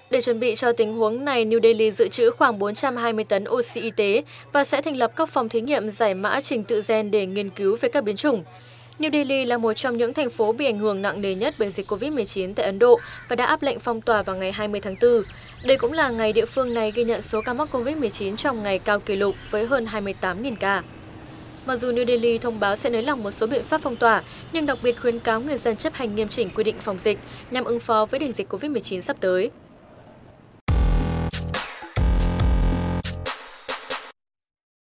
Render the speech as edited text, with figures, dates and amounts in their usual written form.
Để chuẩn bị cho tình huống này, New Delhi dự trữ khoảng 420 tấn oxy y tế và sẽ thành lập các phòng thí nghiệm giải mã trình tự gen để nghiên cứu về các biến chủng. New Delhi là một trong những thành phố bị ảnh hưởng nặng nề nhất bởi dịch COVID-19 tại Ấn Độ và đã áp lệnh phong tỏa vào ngày 20 tháng 4. Đây cũng là ngày địa phương này ghi nhận số ca mắc COVID-19 trong ngày cao kỷ lục với hơn 28.000 ca. Mặc dù New Delhi thông báo sẽ nới lỏng một số biện pháp phong tỏa, nhưng đặc biệt khuyến cáo người dân chấp hành nghiêm chỉnh quy định phòng dịch nhằm ứng phó với đỉnh dịch COVID-19 sắp tới.